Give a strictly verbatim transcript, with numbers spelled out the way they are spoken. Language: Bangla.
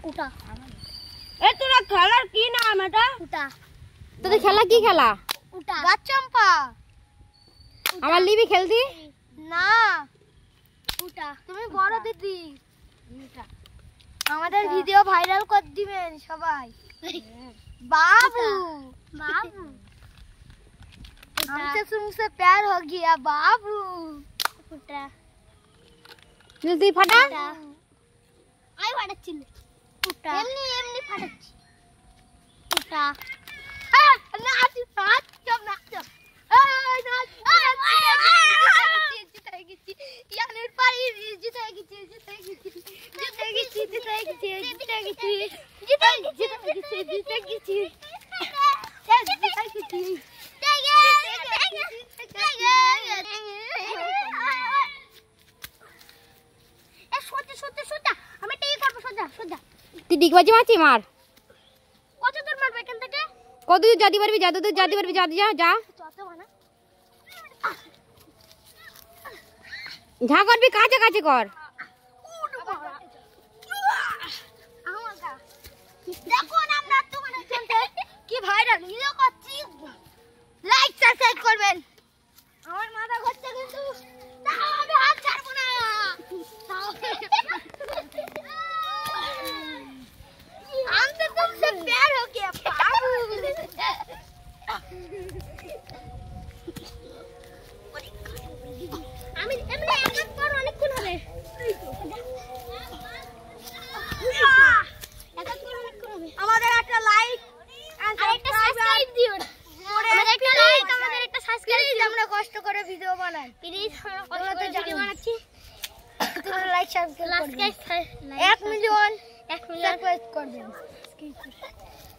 উটা এ তোরা খেলার কি নাম এটা? উটা তোদের খেলা কি খেলা? উটা গাছ চম্পা। আমার লিবি খেলতি না উটা তুমি বড় দিদি। উটা আমাদের ভিডিও ভাইরাল করে দিবেন সবাই। बाबू बाबू हमसे तुमसे प्यार हो गया बाबू। उठा जल्दी फटा आई फटाচ্ছিল उठा এমনি এমনি ফটাচ্ছি उठा নাচ নাচ চল নাচ এই নাচ জিতে গেছি ইয়ানের পারি জিতে গেছি জিতে গেছি জিতে গেছি জিতে গেছি জিতে গেছি জিতে গেছি জিতে গেছি তুই ডিগবাজি মারছি মার কত দূর মারবে এখান থেকে কত দূর যেতে পারবি যত দূর যেতে পারবি যা যা যা ঝা করবি কাছে কাছে কর দেখুন আমরা তোমাদের জন্য কি ভাইরাল ভিডিও করছি লাইক সাবস্ক্রাইব করবেন আমার মাথা ঘুরছে কিন্তু তাও আমি হাত ছাড়বো না हमसे तुमसे प्यार हो गया बाबू আমি এমনি এক পর অনেকক্ষণ হবে আমাদের একটা লাইক আর একটা সাবস্ক্রাইব দিও আমাদের একটা লাইক আমাদের একটা সাবস্ক্রাইব দিও আমরা কষ্ট করে ভিডিও বানাই প্লিজ আমরা কষ্ট করে ভিডিও বানাচ্ছি তোমরা লাইক সাবস্ক্রাইব করবেন এক মিলিয়ন এক মিলিয়ন করবেন